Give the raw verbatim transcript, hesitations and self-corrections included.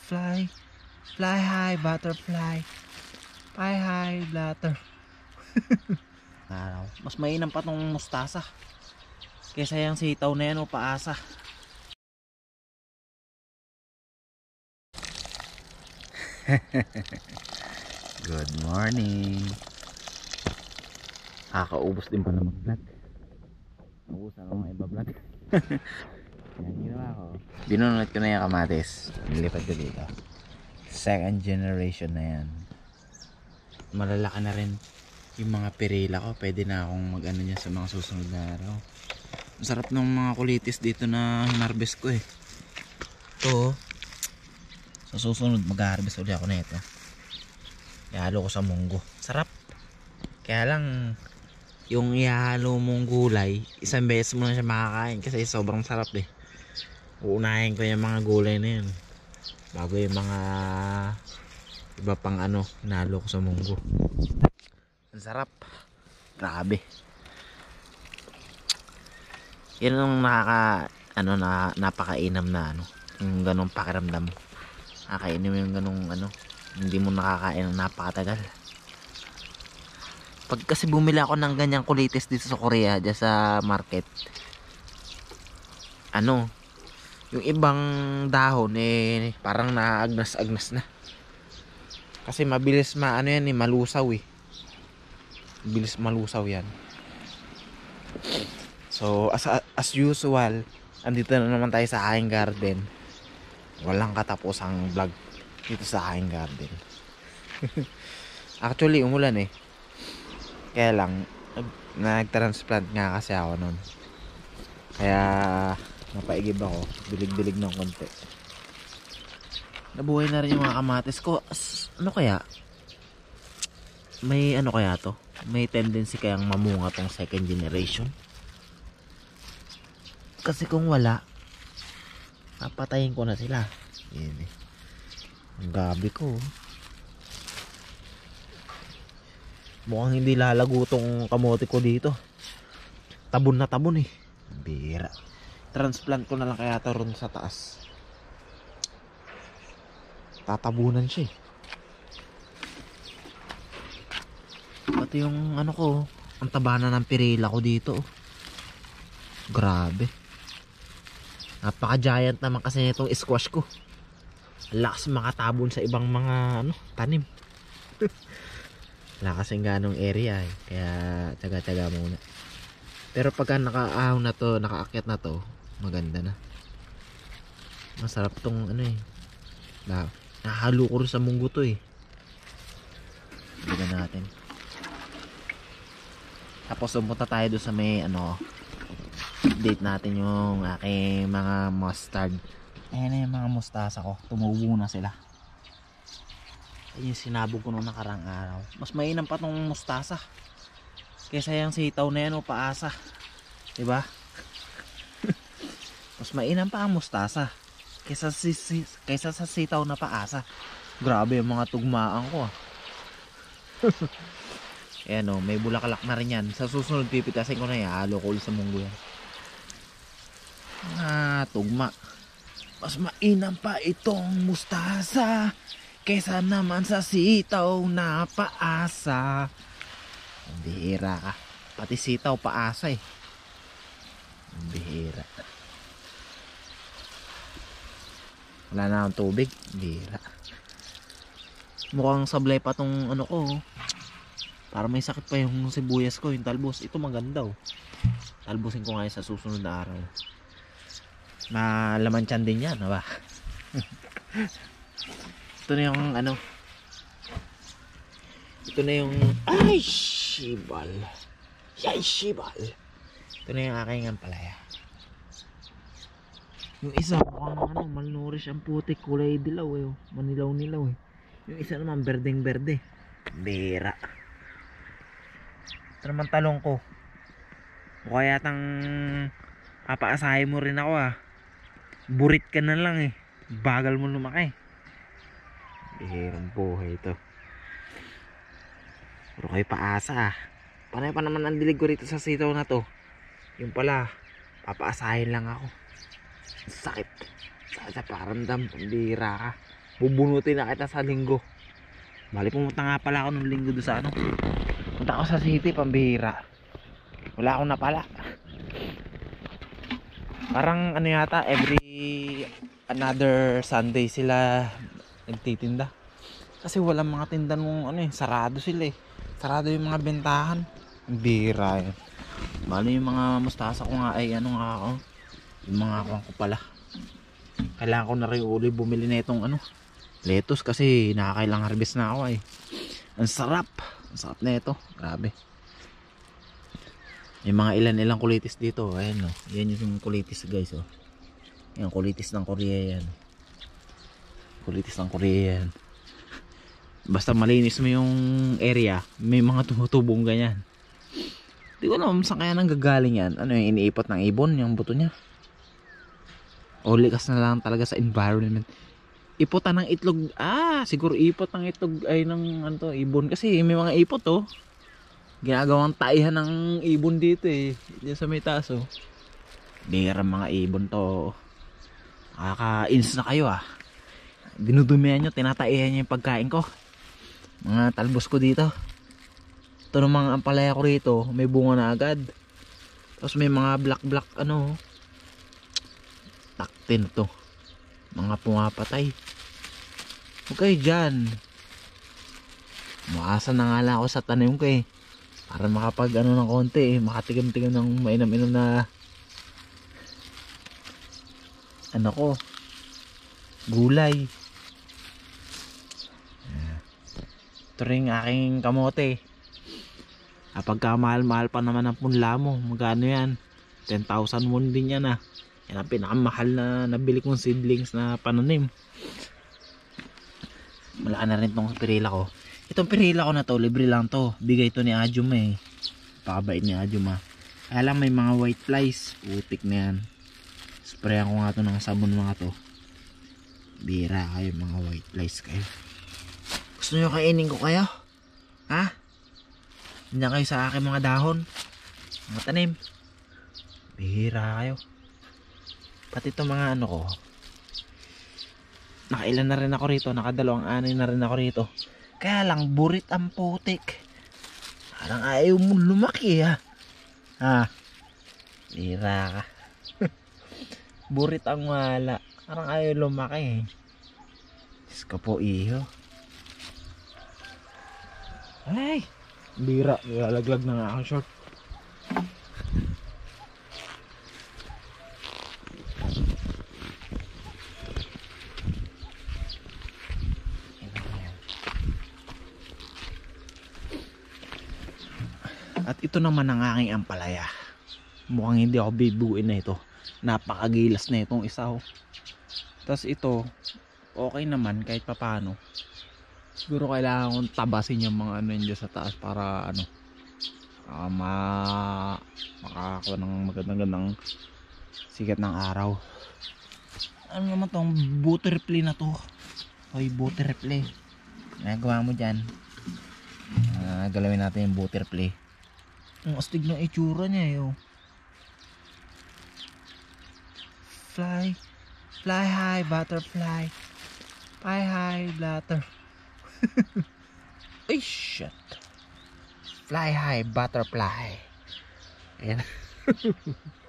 Fly, fly high butterfly, fly high blatter. Araw. Mas mainam pa tong mustasa kaysa yung sitaw na yan o paasa. Good morning. Kakaubos din pa na mag-vlog. Naubusan ako mga iba-vlog. Yan ginawa ko. Binunod ko na yung kamatis. Nilipad ko dito. Second generation na yan. Malalaki na rin yung mga perila ko. Pwede na akong mag-ano niya sa mga susunod na araw. Masarap ng mga kulitis dito na hinarvest ko eh. Ito. Sa susunod mag-harvest ulit ako na ito. Ihalo ko sa munggo. Sarap. Kaya lang yung ihalo mong gulay, isang beses mo na siya makakain kasi sobrang sarap eh. Uunahin ko yung mga gulay na yun bago yung mga iba pang ano hinalo ko sa munggo. Ang sarap. Grabe. Yan ang nakaka ano na napakainam na ano. Yung ganong pakiramdam. Nakakainin mo yung ganong ano. Hindi mo nakakain ng napakatagal. Pag kasi bumili ako ng ganyang kulitis dito sa Korea, dyan sa market, ano, yung ibang dahon eh parang naagnas-agnas na. Kasi mabilis maano yan eh, malusaw eh. Mabilis malusaw yan. So as, as usual, andito na naman tayo sa aking garden. Walang katapusang vlog dito sa aking garden. Actually umulan eh. Kaya lang nag-transplant nga kasi ako nun. Kaya napaigib ako. Bilig-bilig ng konti. Nabuhay na rin yung mga kamatis ko. Ano kaya? May ano kaya to? May tendency kayang mamunga tong second generation? Kasi kung wala, napatayin ko na sila. Yan eh. Ang gabi ko. Mukhang hindi lalago tong kamote ko dito. Tabon na tabon eh. Bira. Transplant ko na lang kaya ito ron sa taas. Tatabunan siya eh. Pati yung ano ko, ang taba na ng pirila ko dito. Grabe. Napaka giant naman kasi nitong squash ko. Lakas makatabon sa ibang mga ano, tanim. Wala kasing ganong area eh. Kaya tsaga-tsaga muna. Pero pagka nakaahon na to, nakaakyat na to, maganda na. Masarap tong ano eh. Nahalo ko rin sa munggo to eh. Bigyan natin. Tapos pumunta tayo doon sa may ano, update natin yung aking mga mustard. Ayan na yung mga mustasa ko. Tumubo na sila. Yung sinabog ko nung nakarang araw. Mas mainam pa tong mustasa kaysa yung sitaw na yan o paasa. Diba? Mas mainam pa ang mustasa kaysa, si, si, kaysa sa sitaw na paasa. Grabe yung mga tugmaan ko ah. Ayan o, may bulaklak na rin yan. Sa susunod pipitasin ko na yan. Halo ko ulit sa munggo yan. Ah, tugma. Mas mainam pa itong mustasa kesa naman sa sitaw na paasa. Ang bihira ka. Pati sitaw paasa eh. Ang bihira. Wala na akong tubig. Bihira. Mukhang sablay pa tong ano ko. Para may sakit pa yung sibuyas ko. Yung talbos. Ito maganda oh. Talbosin ko ngayon sa susunod na araw. Malaman tiyan din yan. Diba? Ito na yung ano. Ito na yung ay shibal. Ay shibal. Ito na yung aking ampalaya. Yung isa mukhang ano, malnourished ang putik, kulay dilaw eh. Manilaw-nilaw eh. Yung isa naman berdeng berde. Bira. Ito naman talong ko. O kaya tang papaasahin mo rin ako ah. Burit ka na lang eh. Bagal mo lumaki. Bihirang buhay ito. Pero kayo paasa ah. Panay pa naman ang dilig ko rito sa sitaw na to. Yung pala, papaasahin lang ako. Sakit. Sakit sa paramdam. Pambira ka. Bubunutin na kita sa linggo. Bali pumunta nga pala ako nung linggo doon sa ano. Punta ako sa city, pambihira. Wala akong napala. Parang ano yata, every another Sunday sila nagtitinda. Kasi walang mga tinda nung ano eh, sarado sila eh. Sarado yung mga bentahan. Bira yun. Bali yung mga mustasa ko nga ay ano nga ako. Yung mga kuwang ko pala. Kailangan ko na rin uli bumili na itong ano, lettuce kasi nakakailang harvest na ako eh. Ang sarap. Ang sarap na ito. Grabe. May mga ilan ilang kulitis dito. Ayan o. Yan yung kulitis guys o. Yan kulitis ng Korea yan. Kulitis ng Korea yan. Basta malinis mo yung area, may mga tumutubong ganyan. Di ko alam saan kaya nang gagaling yan. Ano yung iniipot ng ibon yung buto niya? O likas na lang talaga sa environment. Ipotan ng itlog. Ah, siguro ipot ng itlog ay ng ano to, ibon. Kasi may mga ipot oh. Ginagawang taihan ng ibon dito eh. Diyan sa may taas oh. Bira mga ibon to. Nakaka-ins na kayo ah. Dinudumihan nyo, tinataihan nyo yung pagkain ko. Mga talbos ko dito. Ito ng mga ampalaya ko rito, may bunga na agad. Tapos may mga black black ano. Taktin to. Mga pumapatay. Huwag kayo dyan. Maasa na nga lang ako sa tanim ko eh. Para makapag ano ng konti eh. Makatigam-tigam ng mainam-inam na ano ko, gulay. Ito rin aking kamote. Kapag ka mahal-mahal pa naman ang punla mo, magkano yan? ten thousand won din yan ah. Yan ang pinakamahal na nabili kong seedlings na pananim. Malaki na rin tong pirila ko. Itong pirila ko na to, libre lang to. Bigay to ni Ajum eh. Pakabait ni Ajum ah. Kaya lang may mga white flies. Putik na yan. Sprayan ko nga to ng sabon mga to. Bira kayo mga white flies kayo. Gusto nyo kainin ko kayo? Ha? Hindi kayo sa akin mga dahon. Mga tanim. Bira kayo. Pati itong mga ano ko. Nakailan na rin ako rito. Nakadalawang anay na rin ako rito. Kaya lang burit ang putik. Parang ayaw mo lumaki ha. Ha? Bira ka. Burit ang wala. Parang ayaw lumaki eh. Diyos ko po iyo. Ay! Bira. Lalaglag na nga ako short. At ito naman ang aking ampalaya. Mukhang hindi ako bibuin na ito. Napakagilas na itong isa oh. Tapos ito, okay naman kahit papano. Siguro kailangan kong tabasin yung mga ano yun sa taas para ano, uh, ma makakakuha ng magandang sikat ng araw. Ano naman tong butterfly na to? Hoy, butterfly. Nagawa mo dyan. Uh, galawin natin yung butterfly. Ang astig ng itsura niya eh oh. Fly, fly high butterfly. Fly high butter. Ay shit. Fly high butterfly. Ayan.